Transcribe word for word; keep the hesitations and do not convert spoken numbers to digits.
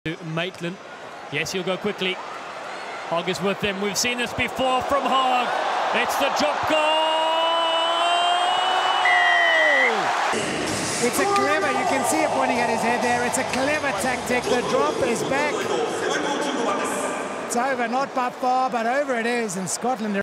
Maitland. Yes, he'll go quickly. Hogg is with them. We've seen this before from Hogg. It's the drop goal! It's a clever, you can see it pointing at his head there. It's a clever tactic. The drop is back. It's over, not by far, but over it is. And Scotland